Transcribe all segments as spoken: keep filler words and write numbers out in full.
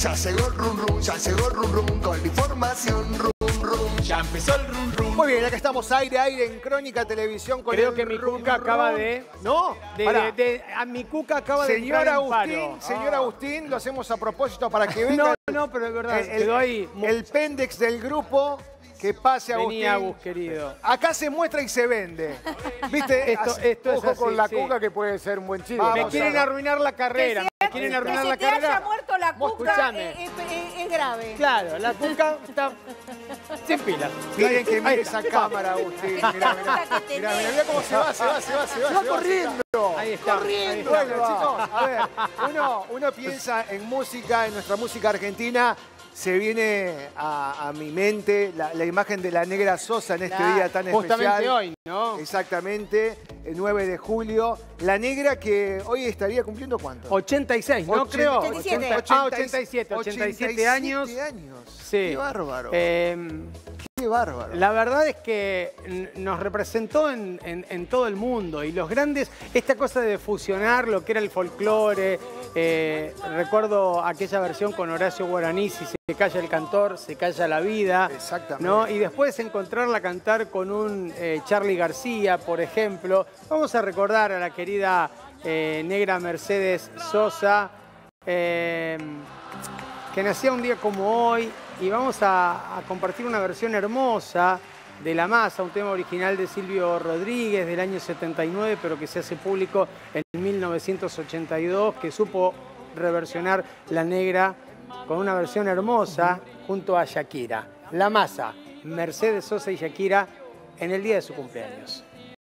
Ya llegó el rum rum, ya llegó el rum rum con la información rum rum. Ya empezó el rum rum. Muy bien, acá estamos aire a aire en Crónica Televisión con Creo el que mi rum, cuca rum. acaba de... No, de, pará. de, de- a mi cuca acaba de Señor entrar en Agustín, paro. señor Ah. Agustín, lo hacemos a propósito para que venga No, el- no, pero es verdad, el, quedó ahí. el pendex del grupo. Que pase, Agustín. Vení, Agus, querido. Acá se muestra y se vende. ¿Viste? Esto, Así- esto es Ojo así, con la sí. cuca que puede ser un buen chivo. Vamos, Me Vamos, quieren Sara. arruinar la carrera. Me quieren Que arruinar se la te haya carrera. muerto la Vos cuca escuchame. es, es- es grave. Claro, la cuca está sin pilas. Miren que Ahí mire está. esa cámara, Agustín. Mirá, mirá, que tenés. mirá, mirá, mirá cómo se va, se va, se va, se va. ¡Se va se va, corriendo! Ahí está. Ahí está. Bueno, chicos, a ver, uno, uno piensa en música, en nuestra música argentina, se viene a, a mi mente la, la imagen de la Negra Sosa en este Claro. día tan Justamente especial. hoy, ¿no? Exactamente, el nueve de julio. La Negra que hoy estaría cumpliendo ¿cuánto? ochenta y seis, ¿no? Ochen- Creo. ochenta y siete. Ah, ochenta y siete. ochenta y siete años. años. Sí. Qué bárbaro. Eh, Qué bárbaro. La verdad es que n- nos representó en, en- en todo el mundo y los grandes, esta cosa de fusionar lo que era el folclore, eh, recuerdo aquella versión con Horacio Guaraní, si se calla el cantor, se calla la vida. Exactamente. ¿No? Y después encontrarla a cantar con un eh, Charly García, por ejemplo. Vamos a recordar a la querida eh, Negra Mercedes Sosa, eh, que nacía un día como hoy, y vamos a, a compartir una versión hermosa de La Masa, un tema original de Silvio Rodríguez del año setenta y nueve, pero que se hace público en mil novecientos ochenta y dos, que supo reversionar La Negra con una versión hermosa junto a Shakira. La Masa, Mercedes Sosa y Shakira en el día de su cumpleaños.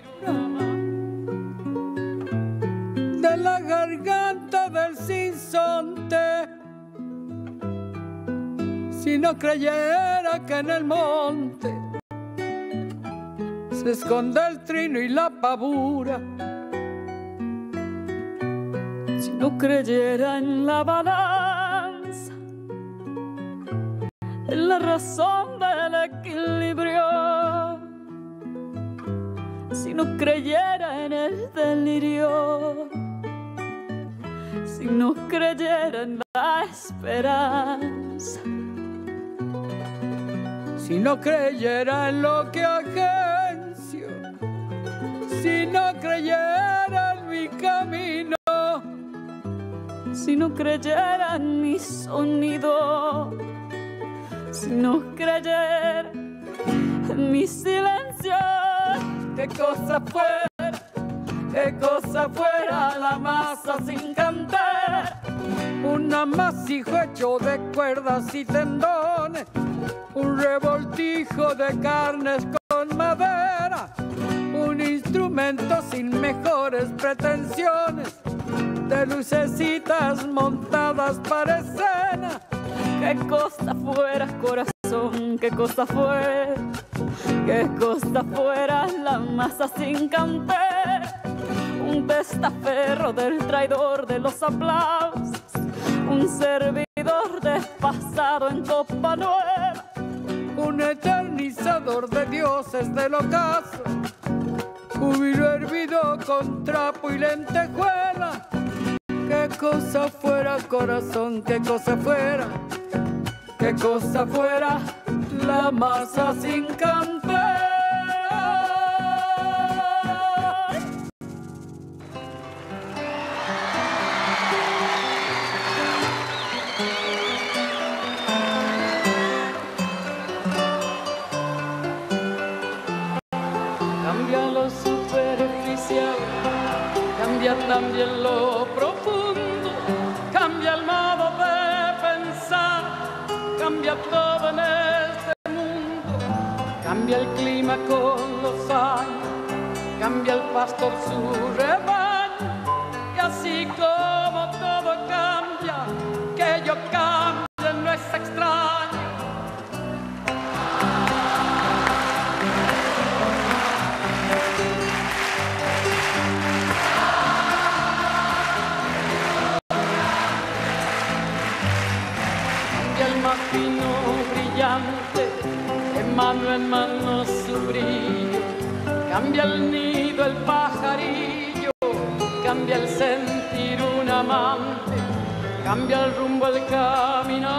De la garganta del sinsonte, si no creyera que en el monte se esconde el trino y la pavura, si no creyera en la balanza, en la razón del equilibrio, si no creyera en el delirio, si no creyera en la esperanza, si no creyera en lo que agencio, si no creyera en mi camino, si no creyera en mi sonido, si no creyera en mi silencio, qué cosa fuera, qué cosa fuera la masa sin cantar, un amasijo hecho de cuerdas y tendones, un revoltijo de carnes con madera, un instrumento sin mejores pretensiones, de lucecitas montadas para escena. Qué cosa fuera, corazón, qué cosa fuera, qué cosa fuera la masa sin cantar, un testaferro del traidor de los aplausos, un servidor despasado en copa nueva, un eternizador de dioses del ocaso, júbilo hervido con trapo y lentejuela. Qué cosa fuera, corazón, qué cosa fuera, qué cosa fuera la masa sin cantar. Cambia lo superficial, cambia también lo profundo, cambia el modo de pensar, cambia todo en este mundo, cambia el clima con los años, cambia el pastor su rebaño, y así como todo cambia, que yo cambie no es extraño. El más fino brillante, de mano en mano su brillo, cambia el nido el pajarillo, cambia el sentir un amante, cambia el rumbo el camino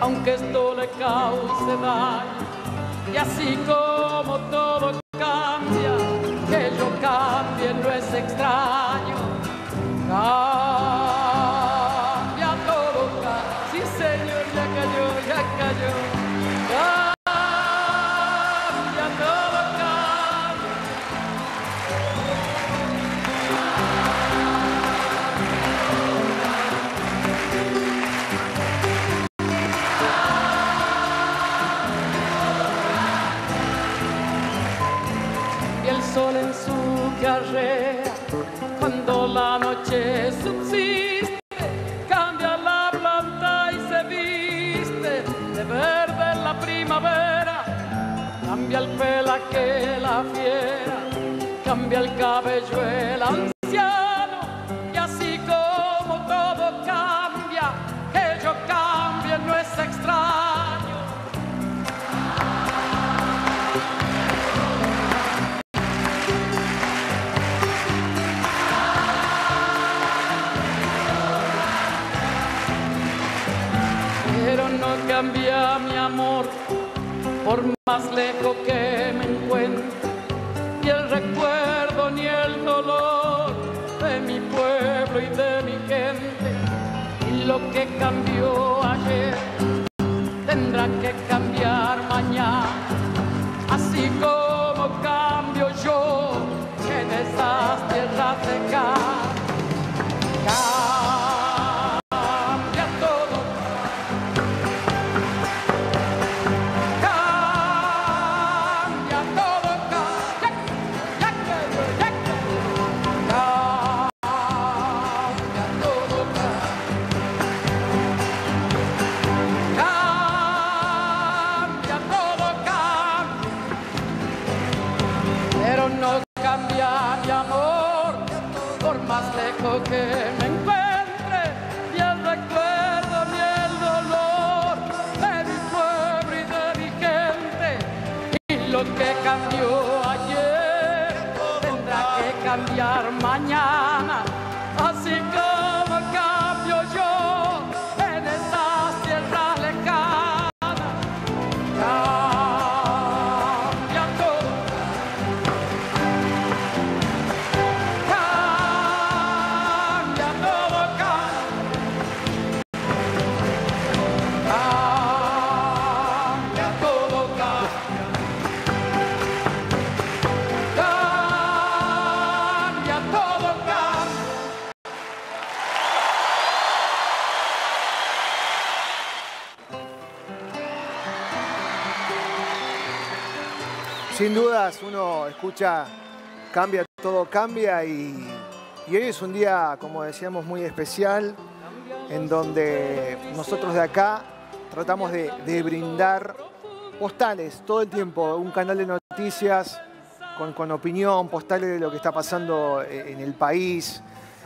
aunque esto le cause daño. Y así como todo cambia, que yo cambie no es extraño. Cambia todo, cambia. Sí señor, ya cayó, ya cayó. Cambia todo, cambia. Y el sol en su carrera, cuando la noche subsiste, cambia la planta y se viste de verde en la primavera. Cambia el pelaje la fiera, cambia el cabello el anciano. Y así como todo cambia, que yo cambie no es extraño. Pero no cambia mi amor, por más lejos que me encuentre, ni el recuerdo ni el dolor de mi pueblo y de mi gente. Y lo que cambió ayer tendrá que cambiar mañana, así como cambio yo en esas tierras lejanas. Que me encuentre, ni el recuerdo ni el dolor de mi pueblo y de mi gente. Y lo que cambió ayer tendrá que cambiar mañana, así como cambio yo en esas tierras lejanas. Cambia todo. Sin dudas, uno escucha, cambia, todo cambia y, y hoy es un día, como decíamos, muy especial, en donde nosotros de acá tratamos de, de brindar postales todo el tiempo, un canal de noticias con, con opinión, postales de lo que está pasando en el país,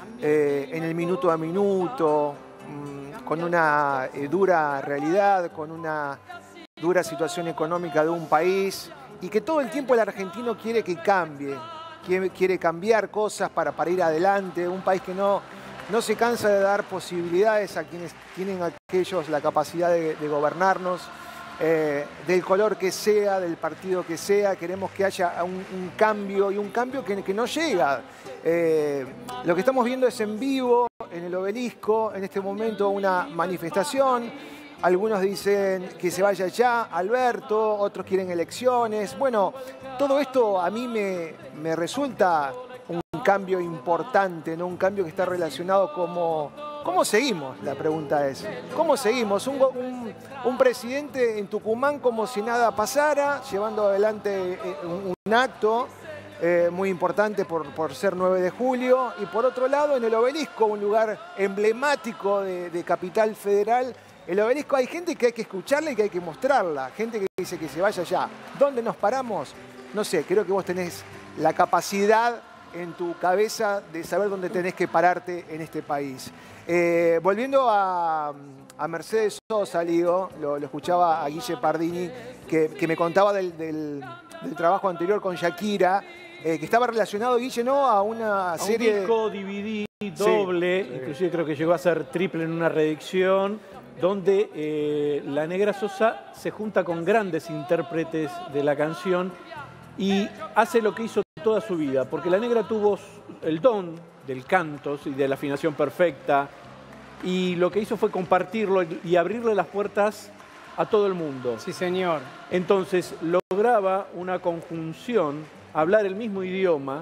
eh, en el minuto a minuto, mmm, con una eh, dura realidad, con una dura situación económica de un país. Y que todo el tiempo el argentino quiere que cambie, quiere, quiere cambiar cosas para, para ir adelante. Un país que no, no se cansa de dar posibilidades a quienes tienen aquellos la capacidad de, de gobernarnos, eh, del color que sea, del partido que sea. Queremos que haya un, un cambio y un cambio que, que no llega. Eh, lo que estamos viendo es en vivo, en el Obelisco, en este momento una manifestación. Algunos dicen que se vaya ya Alberto, otros quieren elecciones. Bueno, todo esto a mí me, me resulta un cambio importante, ¿no? Un cambio que está relacionado como... ¿Cómo seguimos? La pregunta es. ¿Cómo seguimos? Un, un, un presidente en Tucumán como si nada pasara, llevando adelante un, un acto eh, muy importante por, por ser nueve de julio. Y por otro lado, en el Obelisco, un lugar emblemático de, de Capital Federal. El Obelisco hay gente que hay que escucharla y que hay que mostrarla. Gente que dice que se vaya ya. ¿Dónde nos paramos? No sé, creo que vos tenés la capacidad en tu cabeza de saber dónde tenés que pararte en este país. Eh, volviendo a, a Mercedes Sosa, Ligo, lo, lo escuchaba a Guille Pardini, que, que me contaba del, del, del trabajo anterior con Shakira, eh, que estaba relacionado, Guille, ¿no? A una a serie... un disco dividido. doble, sí. inclusive creo que llegó a ser triple en una reedición, donde eh, la Negra Sosa se junta con grandes intérpretes de la canción y hace lo que hizo toda su vida, porque la Negra tuvo el don del canto y de la afinación perfecta, y lo que hizo fue compartirlo y abrirle las puertas a todo el mundo. Sí, señor. Entonces lograba una conjunción, hablar el mismo idioma,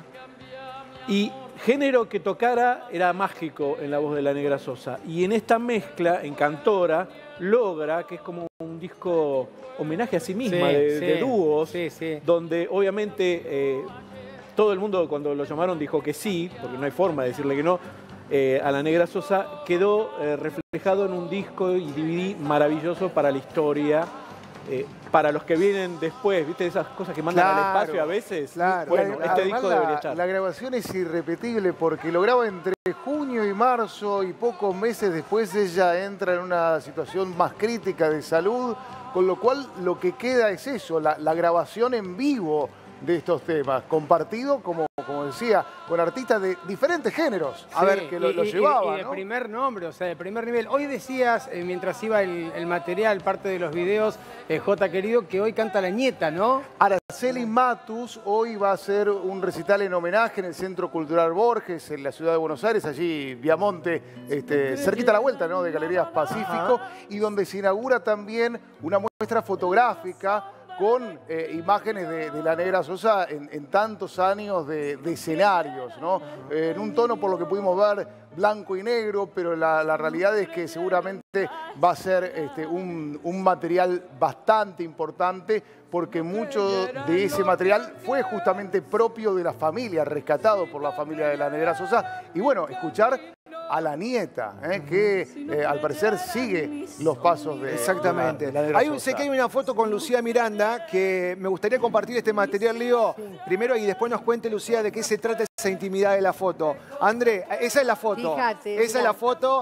y género que tocara era mágico en la voz de la Negra Sosa. Y en esta mezcla, en Cantora, logra, que es como un disco homenaje a sí misma, Sí, de, sí, de dúos, sí, sí. donde obviamente eh, todo el mundo cuando lo llamaron dijo que sí, porque no hay forma de decirle que no, eh, a la Negra Sosa, quedó eh, reflejado en un disco y D V D maravilloso para la historia. Eh, para los que vienen después, ¿viste? Esas cosas que mandan Claro, al espacio a veces. Claro. Bueno, Además, este disco la, debería estar. La grabación es irrepetible porque lo graba entre junio y marzo y pocos meses después ella entra en una situación más crítica de salud, con lo cual lo que queda es eso, la, la grabación en vivo de estos temas, compartido, como, como decía, con artistas de diferentes géneros. A Sí, ver, que lo, y, lo y- llevaba, y de ¿no? primer nombre, o sea, de primer nivel. Hoy decías, eh, mientras iba el, el material, parte de los videos, eh, J, querido, que hoy canta la nieta, ¿no? Araceli Matus hoy va a hacer un recital en homenaje en el Centro Cultural Borges, en la ciudad de Buenos Aires, allí Viamonte, este, cerquita a la vuelta, ¿no?, de Galerías Pacífico, y donde se inaugura también una muestra fotográfica con eh, imágenes de, de la Negra Sosa en, en tantos años de, de escenarios, ¿no? Eh, en un tono, por lo que pudimos ver, blanco y negro, pero la, la realidad es que seguramente va a ser este, un, un material bastante importante, porque mucho de ese material fue justamente propio de la familia, rescatado por la familia de la Negra Sosa. Y bueno, escuchar a la nieta, ¿eh? que eh, al parecer sigue los pasos de, Exactamente. de la, de la Negra Ah, Sosa. Hay un, sé que hay una foto con Lucía Miranda que me gustaría compartir este material, Leo, primero, y después nos cuente, Lucía, de qué se trata esa intimidad de la foto. André, esa es la foto. Fíjate, esa mirá. es la foto.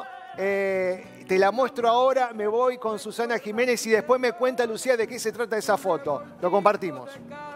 Eh, te la muestro ahora, me voy con Susana Jiménez y después me cuenta, Lucía, de qué se trata esa foto. Lo compartimos.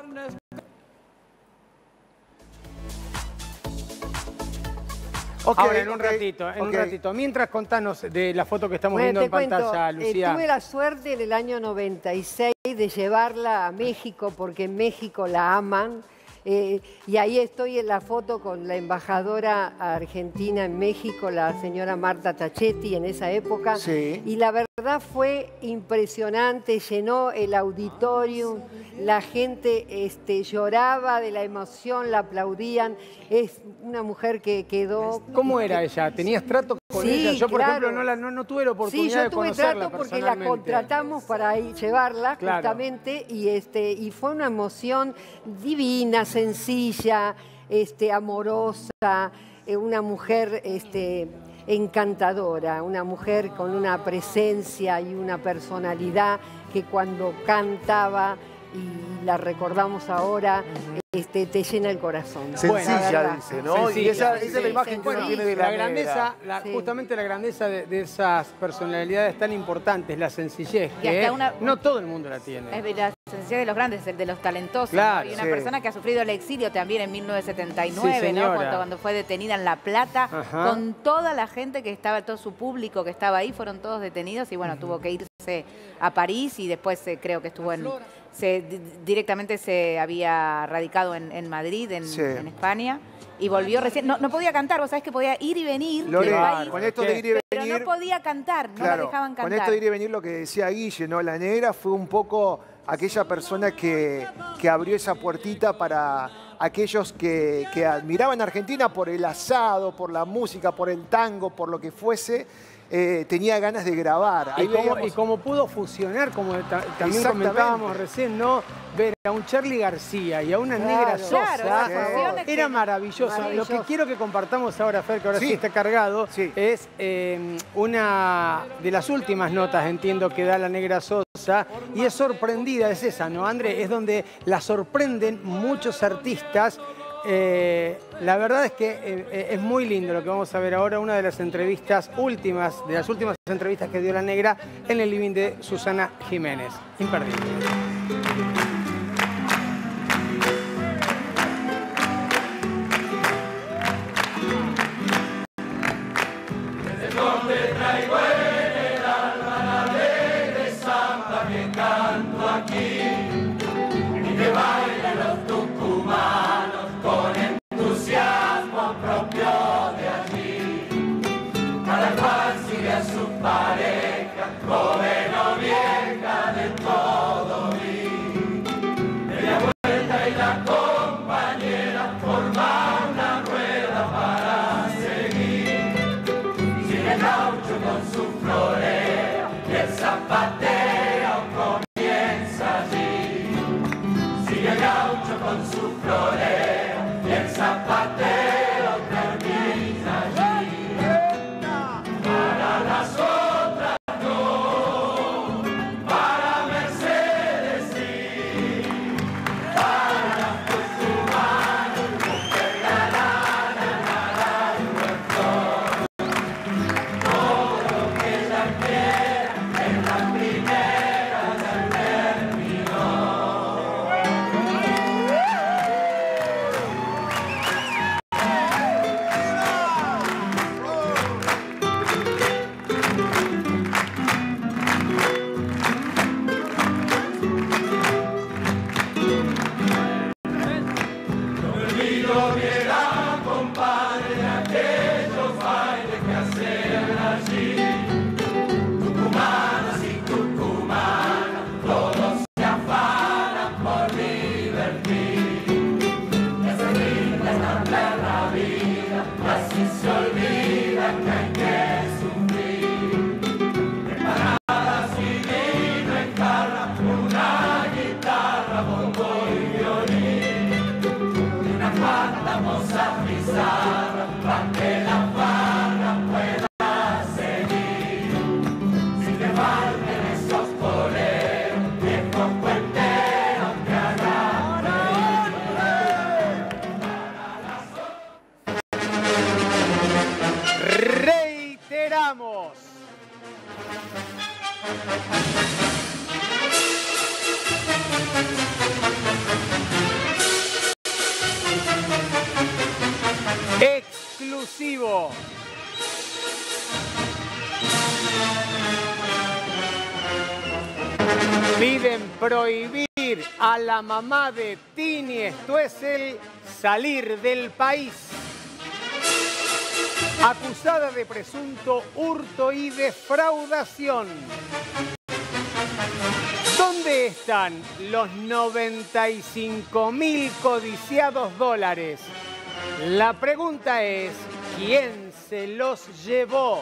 Ok, Ahora, en un ok, ratito, en un ok. ratito. Mientras, contanos de la foto que estamos Bueno, viendo te en cuento, pantalla, eh, Lucía. tuve la suerte en el año noventa y seis de llevarla a México, porque en México la aman. Eh, y ahí estoy en la foto con la embajadora argentina en México, la señora Marta Tachetti, en esa época. Sí. Y la verdad fue impresionante, llenó el auditorio, la gente este, lloraba de la emoción, la aplaudían. Es una mujer que quedó... ¿Cómo era ella? ¿Tenías trato con Sí, ella? Yo, por claro. ejemplo, no, la, no, no tuve la Sí, oportunidad yo de tuve conocerla trato porque la personalmente. contratamos para ir, llevarla Claro. justamente y, este, y fue una emoción divina, sencilla, este, amorosa, eh, una mujer este, encantadora, una mujer con una presencia y una personalidad que cuando cantaba, y la recordamos ahora, este, te llena el corazón. Sencilla, La verdad. dice, ¿no? Sencilla, y esa, esa es la sí, imagen que uno sencilla. tiene de la, La negra. grandeza, la- Sí. justamente la grandeza de, de esas personalidades tan importantes, la sencillez, Y que hasta una- no todo el mundo la tiene. Es de la sencillez de los grandes, el de los talentosos. Claro, ¿no? Y una sí. persona que ha sufrido el exilio también en mil novecientos setenta y nueve, Sí, señora. ¿no? Cuando, cuando fue detenida en La Plata, Ajá. con toda la gente que estaba, todo su público que estaba ahí, fueron todos detenidos y bueno, tuvo que irse a París y después eh, creo que estuvo en... Se, di- directamente se había radicado en, en Madrid, en, Sí. en España, y volvió recién. No, no podía cantar, vos sabés que podía ir y venir Lore, del país, con esto de ir y pero venir... no podía cantar, no la Claro, dejaban con cantar. esto de ir y venir, lo que decía Guille, ¿no? La Negra fue un poco aquella persona que, que abrió esa puertita para aquellos que, que admiraban a Argentina por el asado, por la música, por el tango, por lo que fuese. Eh, tenía ganas de grabar. Y Ahí cómo, veíamos- y cómo pudo fusionar, como ta- también Exactamente. comentábamos recién, ¿no? Ver a un Charly García y a una Claro, Negra claro, Sosa esas fusiones que- era maravilloso. Maravilloso. Lo que quiero que compartamos ahora, Fer, que ahora sí, Sí. está cargado, Sí. es eh, una de las últimas notas, entiendo, que da la Negra Sosa, y es sorprendida, es esa, ¿no, André? Es donde la sorprenden muchos artistas. Eh, la verdad es que eh, es muy lindo lo que vamos a ver ahora, una de las entrevistas últimas, de las últimas entrevistas que dio la Negra en el living de Susana Jiménez. Imperdible. aquí y que bailen los tucumanos con entusiasmo propio de allí. Cada cual sigue a su pareja, joven o vieja, de todo vi. Media vuelta y la compañera forma una rueda para seguir. Sigue el gaucho con su floreo y el zapateo comienza allí. Sigue el gaucho con su floreo y el zapateo termina allí. Para las otras no, para Mercedes sí, para las tucumanas, mujer galana, nada y buen todo lo que ella quiera en la primera ya terminó. No me olvido viera, compadre, de aquellos bailes que hacían allí. Tucumanas y tucumanas, todos se afanan por divertir. Y ese ritmo es tan la vida, y así se olvida que hay que sufrir. Preparadas y vino en jarra, una guitarra, bombo y violín. Y una cuanta moza pizarra, pa' que la farra pueda seguir. Si te falten esos boleros, viejos cuenteros que hagan reír. Reiteramos. Exclusivo. Piden prohibir a la mamá de Tini Stoessel salir del país. Acusada de presunto hurto y defraudación. ¿Dónde están los noventa y cinco mil codiciados dólares? La pregunta es, ¿quién se los llevó?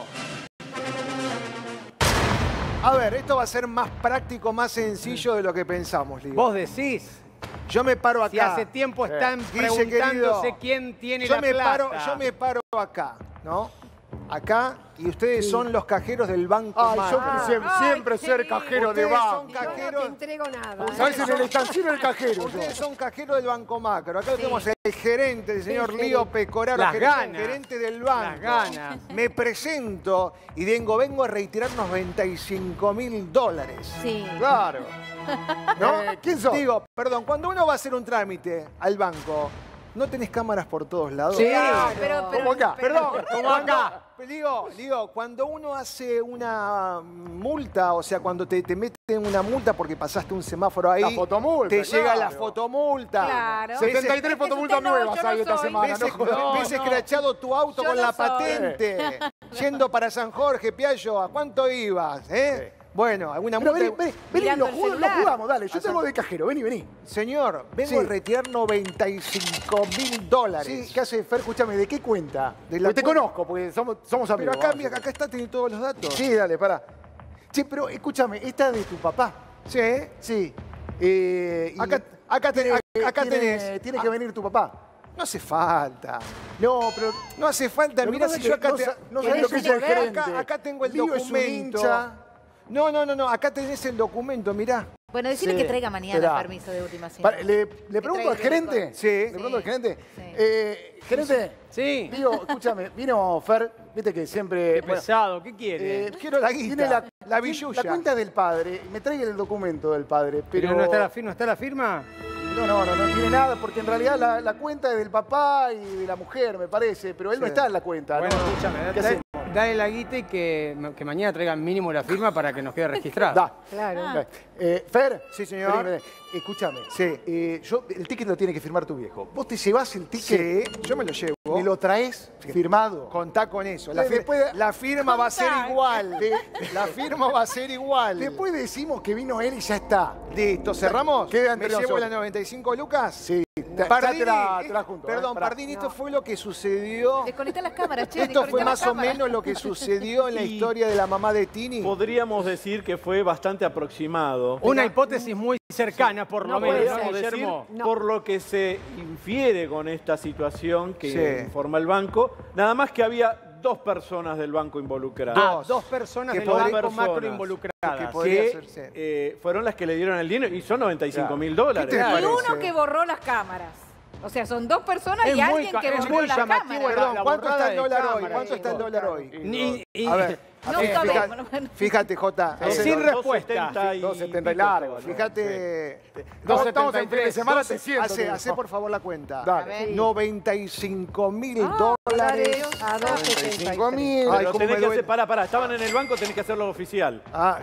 A ver, esto va a ser más práctico, más sencillo de lo que pensamos, Ligo. ¿Vos decís? Yo me paro acá. Si hace tiempo están Guille, preguntándose querido, quién tiene yo la me plata. paro, yo me paro acá, ¿no? Acá, y ustedes son los cajeros del Banco Ay, Macro. yo siempre, siempre Ay, ser sí. cajero de Ustedes banco. son Yo no cajeros. te entrego nada. ¿Sabes? En el estancino el cajero. yo. Ustedes son cajeros del Banco Macro. Acá tenemos el gerente, el señor Sí, Lío gerente. Pecoraro, Las gerente, ganas. gerente del banco. Las ganas. Me presento y vengo, vengo a retirar noventa y cinco mil dólares. Sí. Claro. ¿No? Eh, ¿quién sos? Digo, perdón, cuando uno va a hacer un trámite al banco, ¿no tenés cámaras por todos lados? Sí. Pero, pero, Como acá. pero- Perdón, Como cuando- acá. Digo, digo, cuando uno hace una multa, o sea, cuando te, te meten una multa porque pasaste un semáforo ahí, La fotomulta, te llega claro. la fotomulta. Claro. setenta y tres Es que fotomultas usted no, nuevas yo no hay esta soy. semana. Ves, No, jodas. no, ves escrachado tu auto Yo con no la soy. patente. Yendo para San Jorge, Piaggio, ¿a cuánto ibas? eh? Bueno, alguna Pero multa. vení, vení, vení, Mirando lo, el jugamos, lo celular. jugamos, dale. Yo te hago de cajero, vení, vení. Señor, vengo Sí. a retirar noventa y cinco mil dólares. Sí, ¿qué hace Fer? Escúchame, ¿de qué cuenta? De la Porque te cuenta- conozco, porque somos, somos Pero amigos. acá, vamos. acá está, tiene todos los datos. Sí, dale, pará. Che, pero escúchame, esta es de tu papá. Sí. Sí. Eh, y Acá, acá tenés. tiene- Acá tiene- tenés. Tiene Ah, que venir tu papá. No hace falta. No, pero No hace falta. Lo que Mirá pasa si es yo que acá no te. sa- no sabés lo que es el acá, gerente. acá, acá tengo el Lío es un documento. hincha. No, no, no, no. Acá tenés el documento, mirá. Bueno, decirle Sí, que traiga mañana esperá. el permiso de última Para- cita. le, le pregunto al traiga el gerente. récord. Sí. Le pregunto al gerente. Sí. Eh, gerente. Sí. Digo, escúchame, vino Fer, viste que siempre. Qué bueno, pesado, ¿qué quiere? eh, Quiero la guita. tiene la, la billulla. La cuenta del padre. Me trae el documento del padre, pero. ¿Pero no está la firma? ¿Está la firma? No, no, no, no tiene nada, porque en realidad la, la cuenta es del papá y de la mujer, me parece, pero él no Sí. está en la cuenta. Bueno, ¿no? escúchame, ¿Qué da- hacemos? dale la guita y que, que mañana traigan mínimo la firma para que nos quede registrado. Da. Claro. Ah. Eh, Fer. Sí, señor. Vení, vení. Escúchame. Sí. Eh, yo, el ticket lo tiene que firmar tu viejo. ¿Vos te llevás el ticket? Sí, yo me lo llevo. ¿Me lo traes firmado? Contá con eso. La, Eh, fir- después- la firma va a ser Contá. igual. La firma va a ser igual. Después decimos que vino él y ya está. Listo, ¿cerramos? Queda ¿Me entre llevo nosotros. las noventa y cinco lucas? Sí. Te, Pardini, ya te la, te la junto. perdón, eh, pará. Pardini, esto fue lo que sucedió. Desconecta las cámaras, che. Esto fue desconecta las más o cámaras. menos lo que sucedió en la Y- historia de la mamá de Tini. Podríamos decir que fue bastante aproximado. Una hipótesis muy cercana, por lo No menos, puede ¿no, ser. Podríamos decir, Guillermo? No. por lo que se infiere con esta situación que Sí. informa el banco, nada más que había dos personas del banco involucradas. Ah, Dos. dos personas Que del podría- banco macro personas. involucradas. Que podría que ser, sí. eh, fueron las que le dieron el dinero y son noventa y cinco mil Claro. dólares. ¿Qué te Y parece? uno que borró las cámaras. O sea, son dos personas Es y muy alguien ca- que es borró muy las llamativo cámaras. la- Perdón, ¿cuánto borrada está el de dólar hoy? cámara, ¿Cuánto está el chicos. dólar hoy? Ni- y- A ver, No eh, sabemos. fíjate, fíjate, Jota. Eh, hace- sin Dos respuesta. setenta y dos setenta y pico largo. todo, ¿no? Fíjate. dos Estamos en fin de semana, te siento. Hace, tío. hace por favor la cuenta. Dale. A ver. noventa y cinco mil Ah, dólares. A dos setenta y cinco tres. mil. Ay, Pero cómo tenés me que duele. hacer, pará, pará, estaban en el banco, tenés que hacerlo oficial. Ah,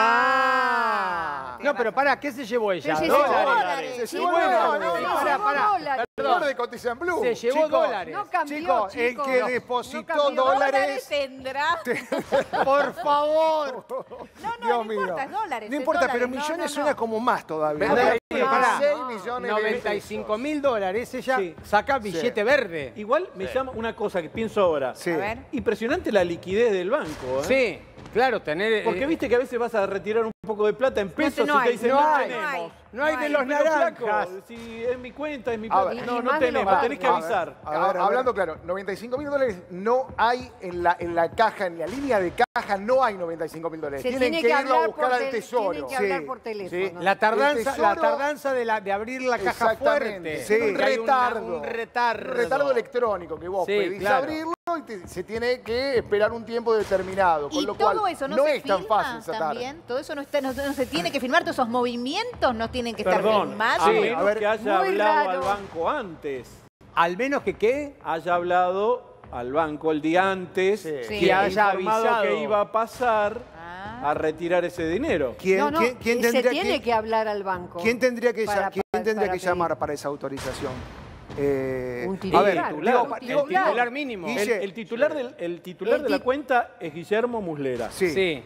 Ah. No, pero pará, ¿qué se llevó ella? Se llevó Dólares. dólares. Se Sí, llevó bueno, dólares. no, no, Pará, pará. Flor de cotiza en blue. Se llevó Chicos, dólares. No cambió, chicos, el chicos. que No. depositó No cambió. dólares. tendrá. Por favor. No, no, Dios no mío. importa, es dólares. No es importa, dólares. pero No, millones no, no. suena como más todavía. Vendrá Ahí, veintiséis pará. millones noventa y cinco mil dólares. Ella Sí. saca billete verde. Igual me llama una cosa que pienso ahora. Sí. A ver. Impresionante la liquidez del banco. ¿eh? Sí, claro, tener... Porque eh, viste que a veces vas a retirar un poco de plata en pesos no y te hay, dicen no no, hay, tenemos. no hay. No hay de los Pero, flaco, naranjas. si es mi cuenta, es mi A plata. ver. No, Y no más de tenemos, los tenés que bancos. avisar. A ver, a ver. Hablando claro, noventa y cinco mil dólares no hay en la, en la caja, en la línea de caja no hay noventa y cinco mil dólares. Se Tienen tiene que que irlo a hablar buscar por al tel- tesoro. tienen que hablar Sí, por teléfono. La tardanza, El tesoro- la tardanza de, la, de abrir la caja Exactamente. fuerte. Sí. Un Que hay una- retardo. Un retardo. Un retardo electrónico que vos Sí, pedís claro. abrirlo y te- se tiene que esperar un tiempo determinado. Con Y lo todo cual eso no, no se es tan filma fácil sacar. también. Todo eso no, está, no, no se tiene que filmar. Todos esos movimientos no tienen que estar Perdón, filmados. a Sí, menos a ver, que haya muy hablado raro. al banco antes. Al menos que qué. Haya hablado al banco el día antes, Sí. Sí. que Que haya haya informado avisado. que iba a pasar Ah. a retirar ese dinero. ¿Quién, No, no, quién- quién se tendría tiene que, que hablar al banco. ¿quién tendría que, para- llam- quién para- tendría para que llamar pedir. para esa autorización? Eh, Un a titular. ver, El titular, digo, Un el digo, titular. titular mínimo. Guille. El, el titular, del, el titular El de la tit- cuenta es Guillermo Muslera. Sí. Sí.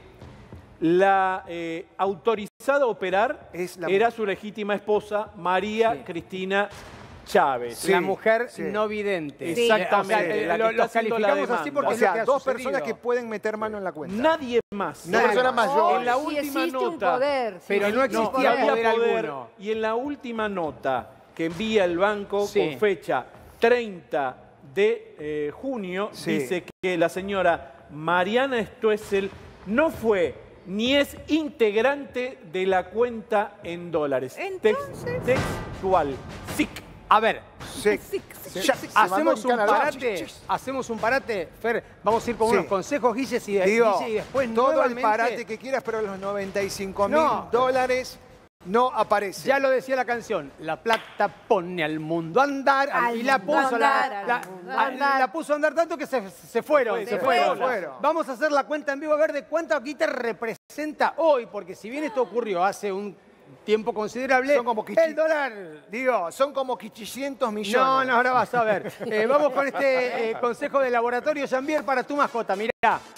La eh, autorizada a operar Es la era mujer. su legítima esposa, María Sí. Cristina Chávez. Sí, La mujer sí. no vidente. Sí. Exactamente, O sea, eh, la que lo, está lo haciendo la calificamos así demanda. porque O es lo sea, que ha dos sucedido. personas que pueden meter mano en la cuenta. Nadie más. Una persona mayor. En la Sí última existe un nota. poder. sí Pero no existe un No, existía y poder. había poder poder. alguno. Y en la última nota que envía el banco Sí. con fecha treinta de eh, junio, Sí. dice que la señora Mariana Stoessel no fue ni es integrante de la cuenta en dólares. Entonces. Tex- textual. S I C. A ver, Sí. Ya, se mandó hacemos en un Canadá. parate. Hacemos un parate. Fer, vamos a ir con Sí. unos consejos, Guille, y, Digo, Guille, y después todo nuevamente- el parate que quieras, pero los noventa y cinco mil No. dólares no aparecen. Ya lo decía la canción, la plata pone al mundo a andar, Al y la mundo puso, a la, andar, la- al mundo a la- andar. la puso a andar tanto que se, se fueron, Se se, fue, fueron. se fueron. Vamos a hacer la cuenta en vivo a ver de cuánta guita representa hoy, porque si bien esto ocurrió hace un tiempo considerable, Son como quichi- el dólar... Digo, son como quinientos millones. No, no, ahora vas a ver. Eh, vamos con este eh, consejo de laboratorio Jambier para tu mascota. Mirá.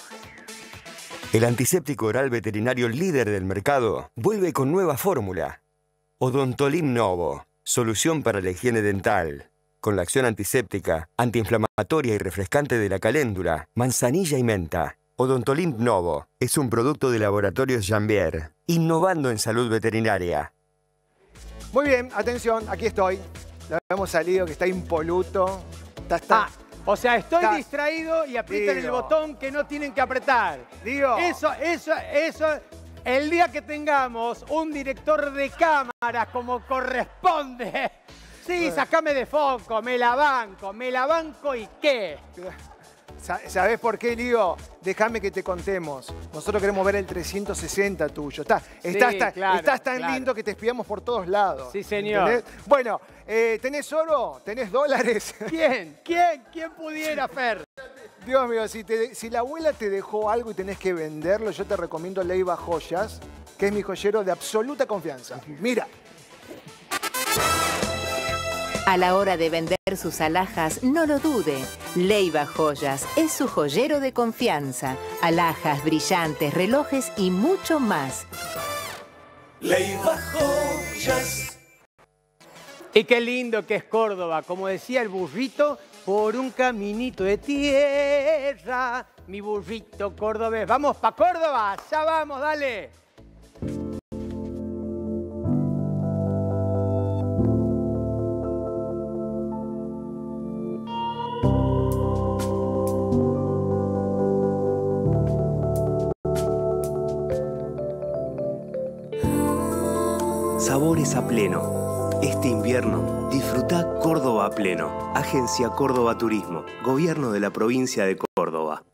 El antiséptico oral veterinario líder del mercado vuelve con nueva fórmula. Odontolim Novo, solución para la higiene dental. Con la acción antiséptica, antiinflamatoria y refrescante de la caléndula, manzanilla y menta. Odontolim Novo es un producto de Laboratorios Jambier, innovando en salud veterinaria. Muy bien, atención, aquí estoy. Lo hemos salido, que está impoluto. Está, está. Ah, o sea, estoy Está- distraído y aprietan el Digo. botón que no tienen que apretar. Digo. Eso, eso, eso. El día que tengamos un director de cámaras como corresponde. Sí, sacame de foco, me la banco, me la banco y qué. Sa- ¿Sabés por qué, Lío? Déjame que te contemos. Nosotros queremos ver el trescientos sesenta tuyo. Está, estás, tan- claro, estás tan claro. lindo que te espiamos por todos lados. Sí, señor. ¿Entendés? Bueno, eh, ¿tenés oro? ¿Tenés dólares? ¿Quién? ¿Quién? ¿Quién pudiera, Fer? Dios mío, si, te, si la abuela te dejó algo y tenés que venderlo, yo te recomiendo Leiva Joyas, que es mi joyero de absoluta confianza. Mira. A la hora de vender sus alhajas, no lo dude. Leiva Joyas es su joyero de confianza. Alhajas, brillantes, relojes y mucho más. Leiva Joyas. Y qué lindo que es Córdoba, como decía el burrito, por un caminito de tierra, mi burrito cordobés. ¡Vamos pa' Córdoba! ¡Ya vamos, dale! Sabores a pleno. Este invierno, disfruta Córdoba a pleno. Agencia Córdoba Turismo. Gobierno de la provincia de Córdoba.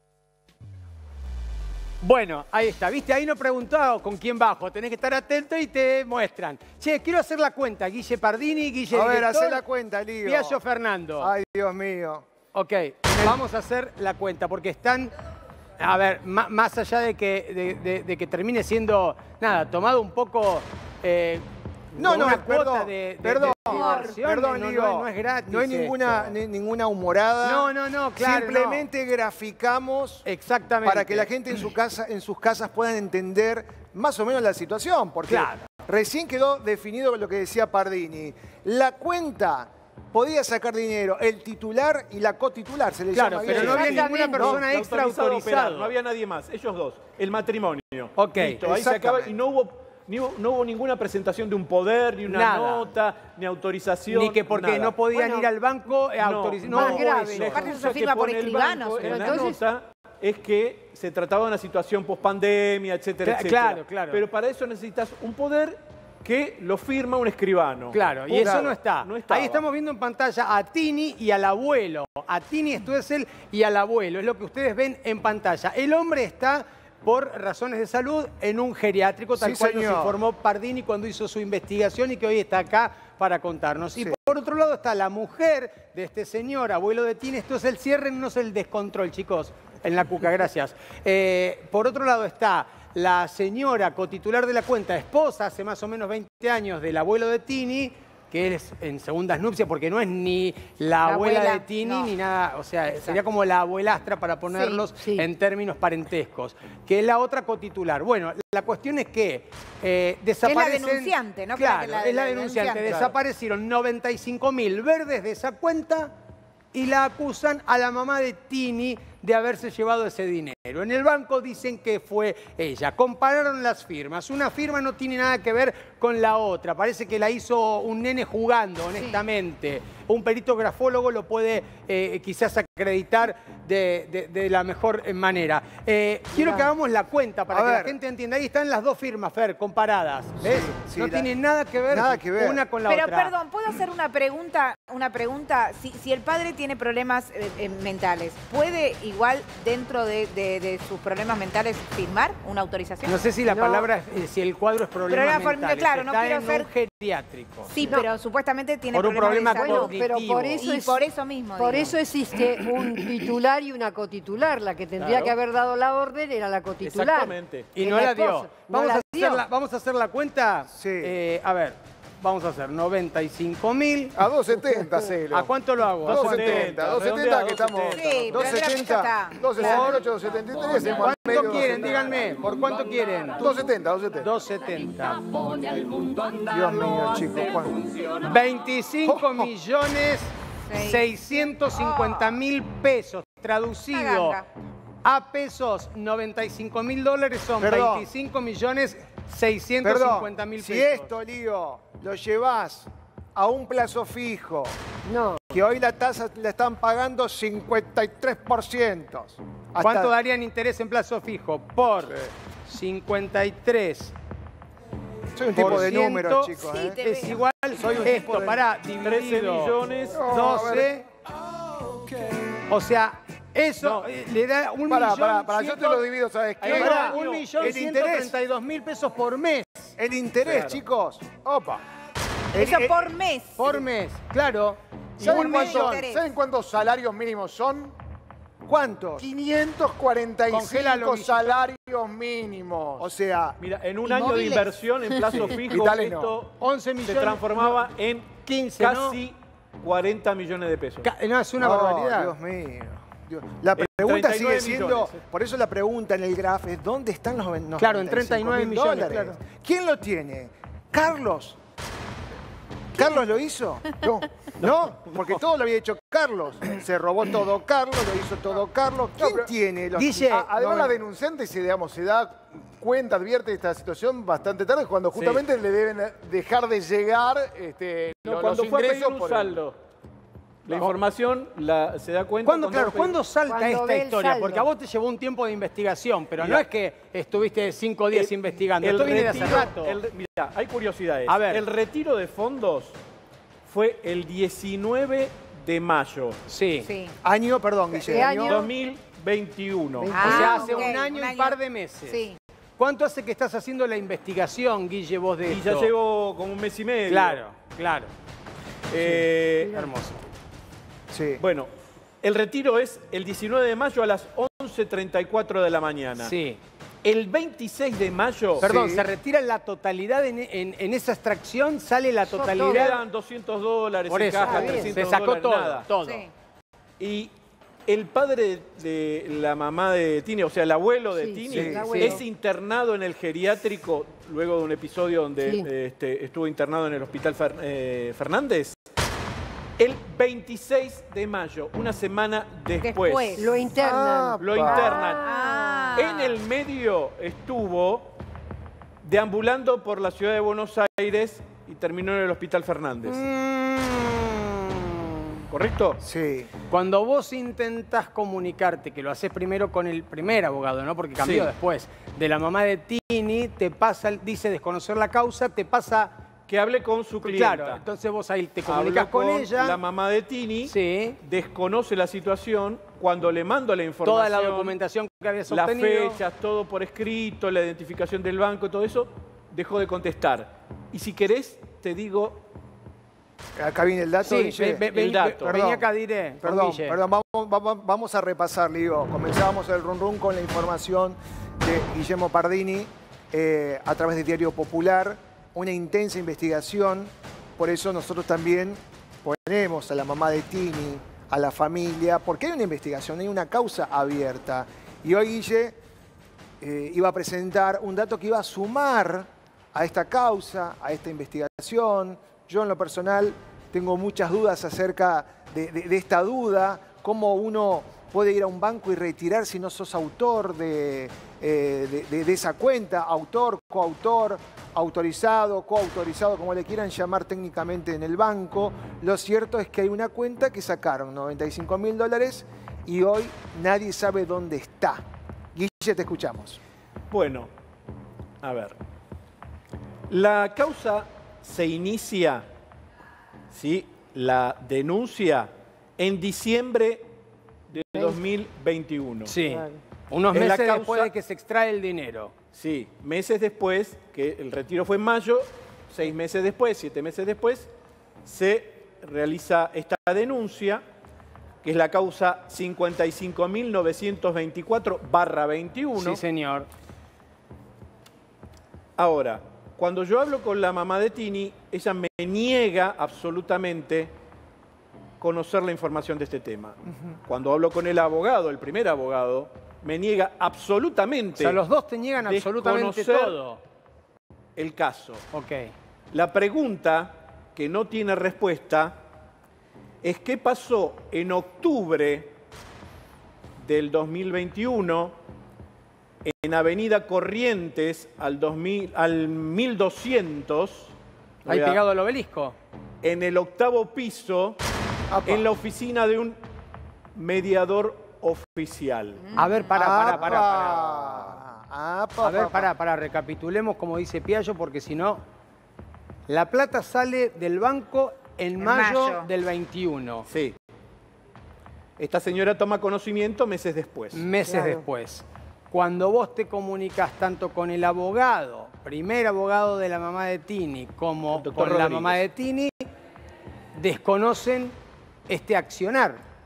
Bueno, ahí está. ¿Viste? Ahí no preguntaba con quién bajo. Tenés que estar atento y te muestran. Che, quiero hacer la cuenta. Guille Pardini, Guille A ver, director, hacé la cuenta, Lío. Piaggio Fernando. Ay, Dios mío. Ok, vamos a hacer la cuenta porque están... A ver, más allá de que, de, de, de que termine siendo, nada, tomado un poco... Eh, No, no, una perdón, cuota de, de, perdón, de diversión, perdón, no, Lío. no, no es gratis. No hay ninguna, ni, ninguna humorada. No, no, no, claro. Simplemente no. graficamos Exactamente. para que la gente en, su casa, en sus casas puedan entender más o menos la situación. Porque claro. recién quedó definido lo que decía Pardini. La cuenta podía sacar dinero, el titular y la cotitular. Se le claro, llama pero no había ninguna persona no, extra autorizado autorizada. operar, no había nadie más, ellos dos. El matrimonio. Ok, listo, ahí se acaba y no hubo... Ni hubo, no hubo ninguna presentación de un poder, ni una nada. nota, ni autorización. Ni que porque nada. no podían bueno, ir al banco eh, no, autorizar. más No, grave. eso. Aparte eso se firma por escribanos. En la Entonces... nota es que se trataba de una situación post-pandemia, etcétera, Cla etcétera. Claro, claro. Pero para eso necesitas un poder que lo firma un escribano. Claro, y Punto. eso no está. No estaba. Ahí estamos viendo en pantalla a Tini y al abuelo. A Tini Stoessel y al abuelo. Es lo que ustedes ven en pantalla. El hombre está... por razones de salud, en un geriátrico, tal sí, cual señor. nos informó Pardini cuando hizo su investigación y que hoy está acá para contarnos. Y sí. por otro lado está la mujer de este señor, abuelo de Tini. Esto es el cierre, no es el descontrol, chicos, en la cuca, gracias. Eh, por otro lado está la señora cotitular de la cuenta, esposa hace más o menos veinte años del abuelo de Tini, que es en segundas nupcias, porque no es ni la, La abuela, abuela, de Tini no. ni nada, o sea, Exacto. sería como la abuelastra para ponerlos Sí, sí. en términos parentescos, que es la otra cotitular. Bueno, la cuestión es que eh, desaparecen... Es la denunciante, ¿no? Claro, Que la- es la, la denunciante. denunciante. Desaparecieron noventa y cinco mil verdes de esa cuenta y la acusan a la mamá de Tini de haberse llevado ese dinero. En el banco dicen que fue ella. Compararon las firmas. Una firma no tiene nada que ver con la otra. Parece que la hizo un nene jugando, honestamente. Un perito grafólogo lo puede eh, quizás acreditar de, de- de la mejor manera. Eh, quiero que hagamos la cuenta para A que ver. la gente entienda. Ahí están las dos firmas, Fer, comparadas. ¿Ves? sí, no la- tienen nada que ver, nada que ver. una con la Pero otra. perdón, ¿puedo hacer una pregunta? Una pregunta. Si, si el padre tiene problemas eh, eh, mentales, ¿puede igual dentro de, de- de sus problemas mentales firmar una autorización? No sé si la No. palabra, es- eh, si el cuadro es problema Problema for- mentales. claro, no Está quiero en ser- un geriátrico. Sí, No. pero supuestamente tiene Por un problemas problema de salud. Bueno, pero cognitivo. por eso, Y es- por eso mismo. por digo. eso existe un titular y una cotitular. La que tendría Claro. que haber dado la orden era la cotitular. Exactamente. Y que no es la dio. esposa. No Vamos, la a dio. hacer la, vamos a hacer la cuenta. Sí. Eh, a ver, vamos a hacer noventa y cinco mil. A dos setenta, Celo. ¿A cuánto lo hago? ¿A dos cuánto? setenta, dos setenta que estamos. Sí, pero dos mira, setenta, ya está. dos sesenta y ocho, dos setenta y tres. hemos al medio, ¿Cuánto quieren? dos setenta. Díganme. ¿Por cuánto quieren? dos setenta, dos setenta. dos setenta. Dios mío, chicos. ¿cuánto? veinticinco millones Sí. seiscientos cincuenta mil pesos. Una Traducido ganga. a pesos, noventa y cinco mil dólares son Perdón. veinticinco millones seiscientos cincuenta Perdón, mil si pesos. esto, Lío, lo llevas a un plazo fijo, No. que hoy la tasa la están pagando cincuenta y tres por ciento. Hasta- ¿Cuánto darían interés en plazo fijo? Por cincuenta y tres. Soy un tipo de números, chicos. Sí, ¿eh? te Es veo. igual Soy un tipo esto, de- para trece dividido millones. doce. O sea, eso eh, le da un Pará, millón. pará, pará, yo te ciento- lo divido, ¿sabes qué? Ahí va, un El millón interés. ciento treinta y dos mil pesos por mes. El interés, Claro. chicos. Opa. Eso El- el- por mes. Por mes, claro. Y ¿Saben, un cuánto- millón. interés. ¿Saben cuántos salarios mínimos son? ¿Cuántos? quinientos cuarenta y Congélalo, cinco Guille. salarios mínimos. O sea, Mira, en un año de inversión en plazo fijo, Vitales no. esto once se millones. transformaba en quince, casi cuarenta millones de pesos. Ca- No, es una oh, barbaridad. Dios mío. Dios. La En pregunta treinta y nueve sigue siendo, millones, eh. por eso la pregunta en el graf es, ¿dónde están los, los Claro, en noventa y cinco treinta y nueve mil millones, dólares? claro. ¿Quién lo tiene? ¿Carlos? ¿Carlos lo hizo? No. ¿No? Porque todo lo había hecho Carlos. Se robó todo Carlos, lo hizo todo Carlos. ¿Quién pero- tiene los... Guille, A- Además, no, la denunciante se, digamos, se da cuenta, advierte de esta situación bastante tarde, cuando justamente le deben dejar de llegar este, No, lo- cuando los fue a pedir ingresos un por el- saldo. La información la, se da cuenta ¿Cuándo, cuando claro, fue- ¿cuándo salta Cuando esta ve el historia? saldo. Porque a vos te llevó un tiempo de investigación, pero Mira. no es que estuviste cinco días El- investigando. el Esto viene de hace retiro- rato. el- mira, hay curiosidades. A ver. El retiro de fondos fue el diecinueve de mayo Sí. Sí. Año, perdón, Guille. ¿Qué año? dos mil veintiuno. Veinte. O sea, Ah, hace ok, un año y par de meses. Sí. ¿Cuánto hace que estás haciendo la investigación, Guille, vos de Y esto? ya llevo como un mes y medio. Claro, claro. Eh, Hermoso. Sí. Bueno, el retiro es el diecinueve de mayo a las once treinta y cuatro de la mañana. Sí. El veintiséis de mayo Perdón, Sí. ¿se retira la totalidad en, en- en esa extracción? ¿Sale la totalidad? quedan doscientos dólares Por en eso, caja, ah, bien. trescientos se sacó dólares, todo, nada. todo. Sí. Y el padre de la mamá de Tini, o sea, el abuelo de Sí, Tini, sí, el abuelo. es internado en el geriátrico luego de un episodio donde Sí. eh, este, estuvo internado en el Hospital Fer- eh, Fernández. El veintiséis de mayo, una semana después, Después. Lo internan. Ah, lo internan. Ah. En el medio estuvo deambulando por la ciudad de Buenos Aires y terminó en el Hospital Fernández. Mm. ¿Correcto? Sí. Cuando vos intentás comunicarte, que lo haces primero con el primer abogado, ¿no? Porque cambió Sí. después, de la mamá de Tini, te pasa, dice desconocer la causa, te pasa... Que hable con su clienta. Claro, entonces vos ahí te comunicas Habló con, ella. La mamá de Tini Sí. desconoce la situación. Cuando le mando la información, Toda la documentación que habías las obtenido. fechas, todo por escrito, la identificación del banco, todo eso, dejó de contestar. Y si querés, te digo, Acá viene el dato, Sí, Guille. ve- ve- el dato. ve- vení acá, diré. con Perdón, Guille. perdón, vamos, vamos, vamos a repasar, le digo. Comenzábamos el run run con la información de Guillermo Pardini eh, a través de Diario Popular, una intensa investigación, por eso nosotros también ponemos a la mamá de Tini, a la familia, porque hay una investigación, hay una causa abierta. Y hoy Guille eh, iba a presentar un dato que iba a sumar a esta causa, a esta investigación. Yo en lo personal tengo muchas dudas acerca de, de- de esta duda, cómo uno puede ir a un banco y retirar si no sos autor de, eh, de- de- de esa cuenta, autor, coautor, autorizado, coautorizado, como le quieran llamar técnicamente en el banco. Lo cierto es que hay una cuenta que sacaron noventa y cinco mil dólares y hoy nadie sabe dónde está. Guille, te escuchamos. bueno, a ver. La causa se inicia, ¿sí? La denuncia en diciembre de dos mil veintiuno. Sí. Unos Es la meses causa- después de que se extrae el dinero. Sí, meses después, que el retiro fue en mayo, seis meses después, siete meses después, se realiza esta denuncia, que es la causa cincuenta y cinco mil novecientos veinticuatro barra veintiuno. Sí, señor. Ahora, cuando yo hablo con la mamá de Tini, ella me niega absolutamente conocer la información de este tema. Cuando hablo con el abogado, el primer abogado, me niega O absolutamente sea, los dos te niegan absolutamente desconocer todo. el caso. Ok. La pregunta que no tiene respuesta es qué pasó en octubre del dos mil veintiuno en Avenida Corrientes al, dos mil, al mil doscientos, Ahí voy a- pegado al obelisco. en el octavo piso, Apa. en la oficina de un mediador oficial. A ver, pará, pará, pará, pará. Apa. Apa, A ver, apa. pará, pará, recapitulemos como dice Piaggio, porque si no, la plata sale del banco en, En mayo, mayo. del veintiuno, Sí. Esta señora toma conocimiento meses después. meses Claro. después. Cuando vos te comunicas tanto con el abogado, primer abogado de la mamá de Tini, como El doctor con la Rodríguez. mamá de Tini, desconocen este accionar.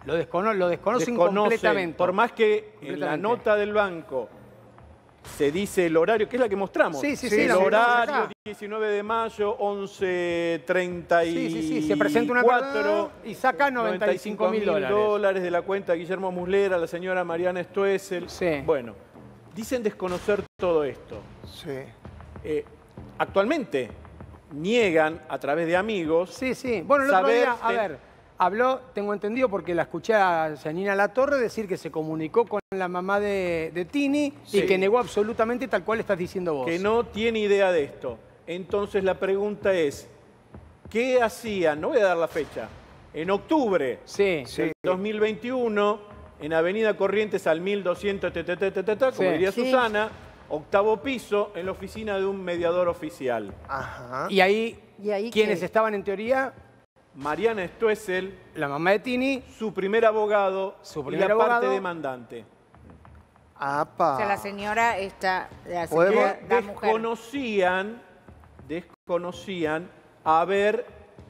Lo, descono lo desconocen, desconocen, completamente. por más que en la nota del banco se dice el horario, que es la que mostramos. Sí, sí, sí. sí. El la horario, diecinueve de mayo, once treinta y cuatro. Sí, sí, sí. Se presenta una persona y saca noventa y cinco mil dólares. dólares de la cuenta de Guillermo Muslera, la señora Mariana Stoessel. Sí. Bueno, dicen desconocer todo esto. Sí. Eh, actualmente niegan a través de amigos. Sí, sí. Bueno, el otro saber día, a de- ver, habló, tengo entendido porque la escuché a Janina Latorre decir que se comunicó con la mamá de, de Tini Sí. y que negó absolutamente tal cual estás diciendo vos. que no tiene idea de esto. Entonces la pregunta es, ¿qué hacían? No voy a dar la fecha. En octubre Sí. del dos mil veintiuno, en Avenida Corrientes al mil doscientos, ta, ta, ta, ta, ta, ta, como Sí. diría Sí. Susana, octavo piso, en la oficina de un mediador oficial. Ajá. Y ahí, ¿Y ahí quienes qué? estaban en teoría, Mariana Stoessel, la mamá de Tini, su primer abogado Su y primer la parte abogado. demandante. Apa. O sea, la señora está, la, Podemos- señora, la mujer. Desconocían, desconocían haber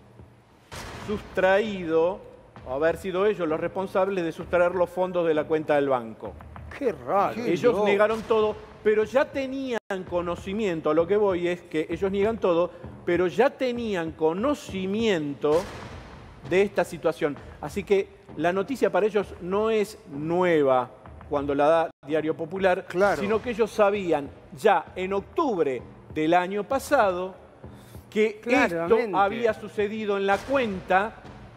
sustraído, o haber sido ellos los responsables de sustraer los fondos de la cuenta del banco. qué raro. Qué Ellos loco. negaron todo, pero ya tenían conocimiento, a lo que voy es que ellos niegan todo, pero ya tenían conocimiento de esta situación. Así que la noticia para ellos no es nueva cuando la da Diario Popular, Claro. sino que ellos sabían ya en octubre del año pasado que Claramente. esto había sucedido en la cuenta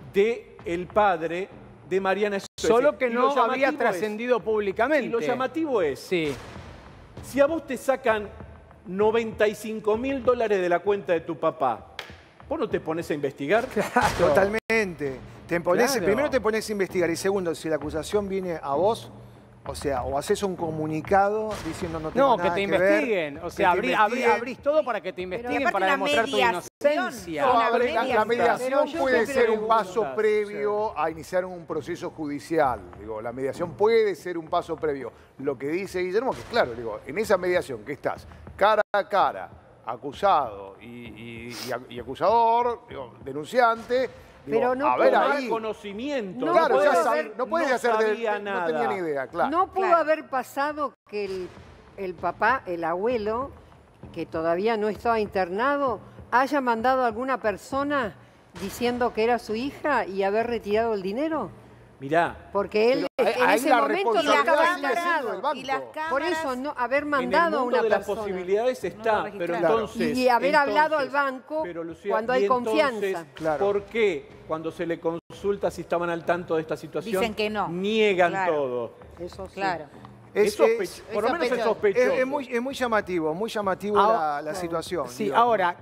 del padre de Mariana Stoessel. Solo que Y lo no llamativo había es- trascendido públicamente. Y lo llamativo es, Sí. si a vos te sacan noventa y cinco mil dólares de la cuenta de tu papá, ¿vos no te pones a investigar? Totalmente. Te pones, Claro. Primero te pones a investigar y segundo, si la acusación viene a vos, o sea, o haces un comunicado diciendo no tengo No, que nada te ver, investiguen. O que sea, te abrí- abrí- investiguen. abrís todo para que te investiguen, aparte para la demostrar tu mediación, inocencia. una A ver, la, la mediación. mediación Pero yo puede te ser un pregunto, paso previo a iniciar un proceso judicial. Digo, la mediación puede ser un paso previo. Lo que dice Guillermo, que claro, digo, en esa mediación que estás cara a cara, acusado y, y- y ac- y acusador, digo, denunciante, digo, Pero no a ver puedo- ahí. Conocimiento. No claro, puede ya haber- sab- no puedes no hacer de, sabía no nada. tenía ni idea, claro. No pudo Claro. haber pasado que el, el papá, el abuelo, que todavía no estaba internado, haya mandado a alguna persona diciendo que era su hija y haber retirado el dinero. Mirá, Porque él Pero en ahí ese la momento no responsabilidad estaba sigue siendo internado. del banco. Y las Por cámaras, eso, no, haber en el mandado a mundo una de las persona. posibilidades No está, lo pero registraron. entonces... Y haber entonces, hablado al banco pero, Lucía, cuando hay y entonces, confianza. Claro. ¿por qué cuando se le consulta si estaban al tanto de esta situación? Dicen que no. Niegan Claro. todo. Eso sí. claro. Es, Es- sospe- es- por lo menos es sospechoso. sospechoso. Es, es muy, es muy llamativo, muy llamativo Ahora- la, la situación. Sí, digo. ahora,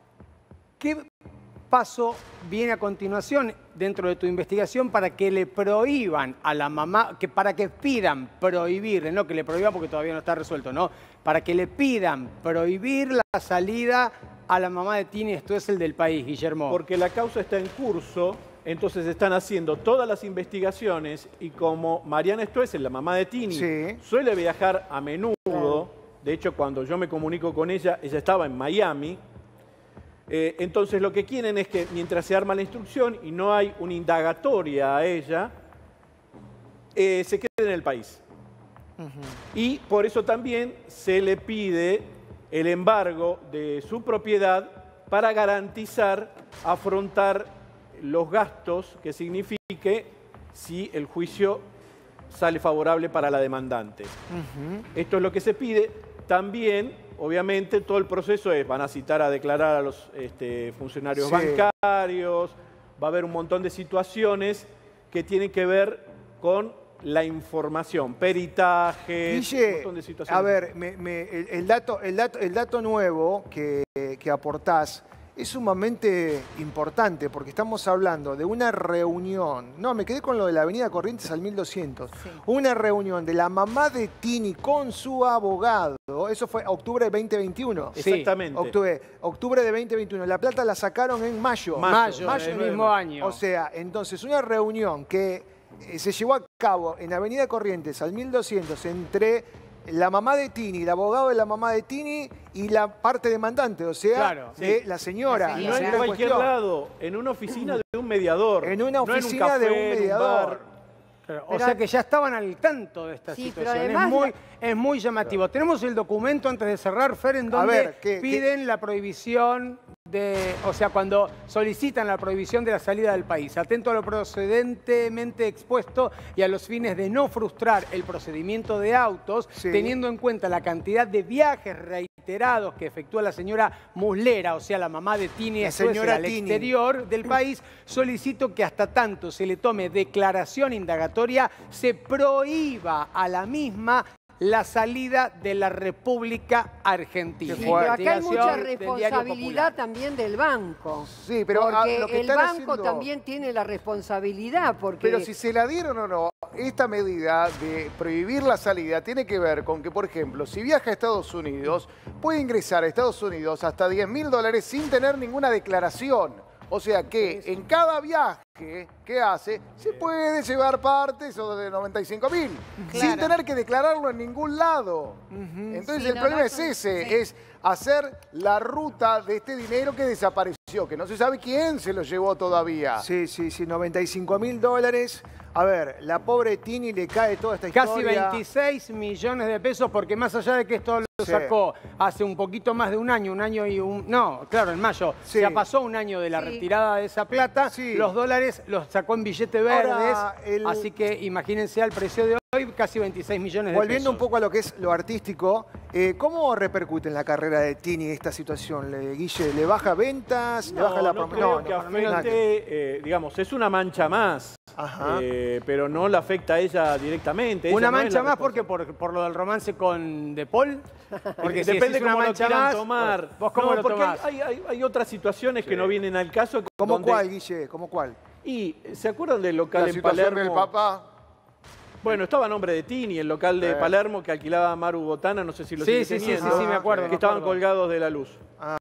¿qué paso viene a continuación dentro de tu investigación para que le prohíban a la mamá, que para que pidan prohibir, no que le prohíban porque todavía no está resuelto, no, para que le pidan prohibir la salida a la mamá de Tini Stoessel del país, Guillermo? Porque la causa está en curso, entonces están haciendo todas las investigaciones y como Mariana Stoessel, la mamá de Tini, Sí. suele viajar a menudo, de hecho cuando yo me comunico con ella, ella estaba en Miami, eh, entonces lo que quieren es que mientras se arma la instrucción y no hay una indagatoria a ella, eh, se quede en el país. Y por eso también se le pide el embargo de su propiedad para garantizar afrontar los gastos que signifique si el juicio sale favorable para la demandante. Esto es lo que se pide. También, obviamente, todo el proceso es, van a citar a declarar a los este, funcionarios Sí. bancarios, va a haber un montón de situaciones que tienen que ver con la información, peritajes, un Guille, montón de situaciones. a ver, me- me- el, el dato, el, dato, el dato nuevo que, que aportás es sumamente importante porque estamos hablando de una reunión. No, me quedé con lo de la Avenida Corrientes al mil doscientos. Sí. Una reunión de la mamá de Tini con su abogado. Eso fue octubre de veinte veintiuno. Exactamente. Octubre, octubre de veinte veintiuno. La plata la sacaron en mayo. Mayo, Mayo del del mismo año. O sea, entonces una reunión que eh, se llevó a cabo en Avenida Corrientes al mil doscientos entre la mamá de Tini, el abogado de la mamá de Tini y la parte demandante, o sea, Claro. de la señora. La Y no señora. en la cualquier cuestión. lado, en una oficina de un mediador. En una no oficina café, de un en mediador. bar. Claro, o Pero- sea que ya estaban al tanto de esta Sí, pero situación. además es, muy, la- es muy llamativo. Tenemos el documento antes de cerrar, Fer, en donde ver, ¿qué- piden la prohibición de, o sea, cuando solicitan la prohibición de la salida del país. Atento a lo precedentemente expuesto y a los fines de no frustrar el procedimiento de autos, Sí. teniendo en cuenta la cantidad de viajes reiterados que efectúa la señora Muslera, o sea, la mamá de Tini La Stoessel, señora al Tini. exterior del país, solicito que hasta tanto se le tome declaración indagatoria, se prohíba a la misma la salida de la República Argentina. Qué Sí, pero acá hay Investigación mucha del Diario responsabilidad Popular. también del banco. Sí, pero, ah, porque lo que el están banco haciendo- también tiene la responsabilidad, porque Pero si se la dieron o no, esta medida de prohibir la salida tiene que ver con que, por ejemplo, si viaja a Estados Unidos, puede ingresar a Estados Unidos hasta diez mil dólares sin tener ninguna declaración. O sea que en cada viaje que hace, se puede llevar parte, eso de noventa y cinco mil, Claro. sin tener que declararlo en ningún lado. Entonces Sí, el no, problema no, es es un- ese, sí. es hacer la ruta de este dinero que desapareció, que no se sabe quién se lo llevó todavía. Sí, sí, sí, noventa y cinco mil dólares. A ver, la pobre Tini le cae toda esta Casi historia. veintiséis millones de pesos, porque más allá de que esto lo Sí. sacó hace un poquito más de un año, un año y un... No, claro, en mayo. Sí. Ya pasó un año de la Sí. retirada de esa plata. Sí. Los dólares los sacó en billetes verdes. Ahora, el- Así que imagínense al precio de hoy, casi veintiséis millones de Volviendo un pesos. poco a lo que es lo artístico, eh, ¿cómo repercute en la carrera de Tini esta situación? ¿Le, Guille, ¿le baja ventas? ¿Le No, baja la no prom- creo que para mí nada que- afecte, eh, digamos, es una mancha más, Ajá. eh, pero no la afecta a ella directamente. Ella Una no es mancha la más porque responsable. por, por lo del romance con De Paul. Porque si Depende decís una cómo lo mancha quieran más, tomar. ¿Vos cómo No, lo porque tomás? hay, hay- hay otras situaciones que no vienen al caso. ¿Cómo donde- cuál, Guille? ¿Cómo cuál? Y, ¿se acuerdan del local La en situación Palermo? del Papa. Bueno, estaba a nombre de Tini, el local de Eh. Palermo que alquilaba Maru Botana, no sé si lo Sí, sigue sí, sí, teniendo, sí, sí, me acuerdo, Que me estaban acuerdo. colgados de la luz. Ah,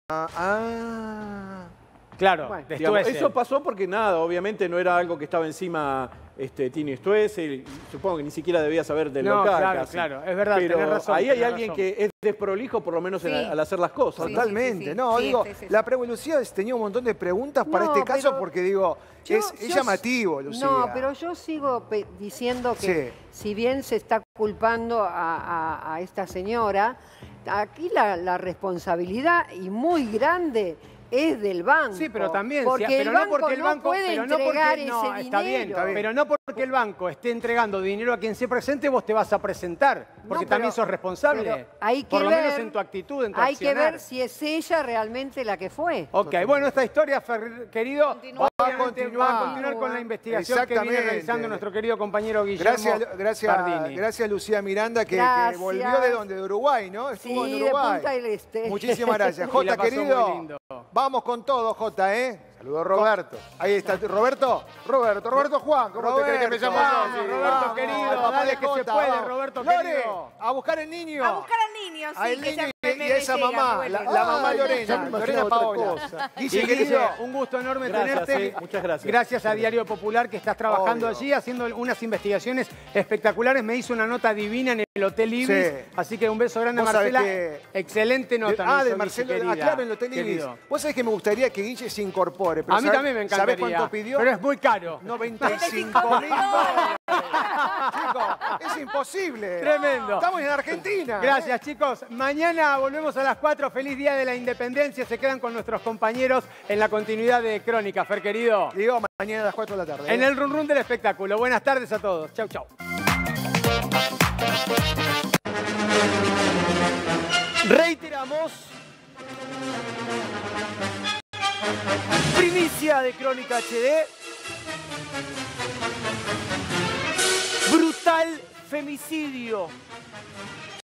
ah. Claro, Bueno, de Digamos, Stoessel. eso pasó porque nada, obviamente no era algo que estaba encima este, Tini Stoessel, y supongo que ni siquiera debía saber del No, local. claro, casi. claro, es verdad, Pero tenés razón, ahí hay tenés alguien razón. que es desprolijo, por lo menos en- Sí. al hacer las cosas. Sí, sí, Totalmente, sí, sí. no, Sí, digo, sí, sí, sí. la pre Lucía tenía un montón de preguntas para No, este caso pero porque digo, yo- es, es yo- llamativo, Lucía. No, pero yo sigo pe- diciendo que si bien se está culpando a, a- a esta señora, aquí la, la responsabilidad, y muy grande, es del banco. Sí, pero también, porque sí, pero el no banco porque el banco puede pero no entregar porque, no, ese está bien, dinero. está bien, pero no porque el banco esté entregando dinero a quien se presente, vos te vas a presentar, porque No, también pero- sos responsable. pero hay que por lo ver- menos en tu actitud, en tu Hay que accionar. ver si es ella realmente la que fue. Ok, bueno, esta historia, Fer- querido, Continúa. obviamente Va a continuar. va a continuar con la investigación que viene Exactamente. realizando nuestro querido compañero Guillermo Gracias, gracias, Pardini. gracias Lucía Miranda, que, que Gracias. volvió de donde, de Uruguay, ¿no? Estuvo Sí, en de Uruguay. Punta del Este. Muchísimas gracias. Y la Jota, pasó querido, muy lindo. vamos con todo, Jota, ¿eh? Saludos Roberto. Ahí está, ¿Roberto? Roberto, Roberto Juan, ¿cómo te crees que me llamo vamos, yo? Sí, Roberto, vamos, querido, al papá dale de que se Jota, puede, vamos. Roberto, Lore, querido. a buscar el niño. A buscar al niño, sí, A el que niño ya y, me- y me esa llega, mamá, vuelve. la, la mamá Ay, Lorena, ya me imaginaba Lorena otra Paola. cosa. Guille, Querido, querido, un gusto enorme Gracias, tenerte. eh, muchas gracias. Gracias a Diario Popular que estás trabajando Obvio. allí, haciendo unas investigaciones espectaculares. Me hizo una nota divina en el Hotel Ibis. Sí. Así que un beso grande a Vos sabés Marcela. que- Excelente nota. De- me ah, hizo de Guille, Marcelo, ah, querida, claro, en el Hotel Ibis. querido. Vos sabés que me gustaría que Guille se incorpore. pero A mí ¿sabés- también me encantaría. ¿Sabés cuánto pidió? Pero es muy caro. noventa y cinco mil dólares. Chicos, es imposible. Tremendo. Estamos en Argentina. Gracias, chicos. Mañana volvemos a las cuatro. Feliz Día de la Independencia. Se quedan con nuestros compañeros en la continuidad de Crónica. Fer, querido. Digo, mañana a las cuatro de la tarde. En ¿eh? el run run del espectáculo. Buenas tardes a todos. Chau, chau. Reiteramos, primicia de Crónica H D, brutal femicidio